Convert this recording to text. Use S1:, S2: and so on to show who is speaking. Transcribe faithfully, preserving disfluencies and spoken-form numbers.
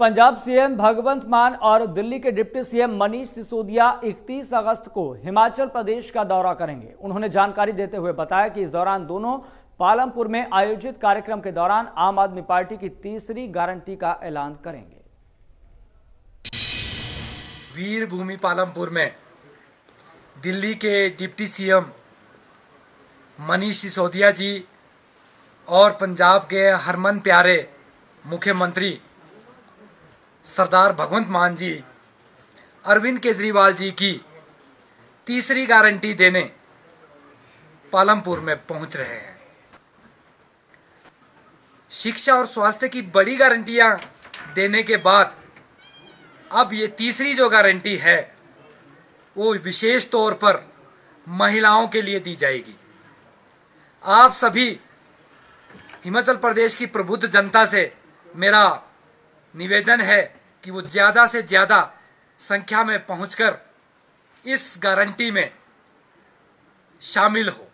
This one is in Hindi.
S1: पंजाब सीएम भगवंत मान और दिल्ली के डिप्टी सीएम मनीष सिसोदिया इकतीस अगस्त को हिमाचल प्रदेश का दौरा करेंगे। उन्होंने जानकारी देते हुए बताया कि इस दौरान दोनों पालमपुर में आयोजित कार्यक्रम के दौरान आम आदमी पार्टी की तीसरी गारंटी का ऐलान करेंगे।
S2: वीर भूमि पालमपुर में दिल्ली के डिप्टी सीएम मनीष सिसोदिया जी और पंजाब के हरमन प्यारे मुख्यमंत्री सरदार भगवंत मान जी अरविंद केजरीवाल जी की तीसरी गारंटी देने पालमपुर में पहुंच रहे हैं। शिक्षा और स्वास्थ्य की बड़ी गारंटियां देने के बाद अब ये तीसरी जो गारंटी है वो विशेष तौर पर महिलाओं के लिए दी जाएगी। आप सभी हिमाचल प्रदेश की प्रबुद्ध जनता से मेरा निवेदन है कि वो ज्यादा से ज्यादा संख्या में पहुंचकर इस गारंटी में शामिल हो।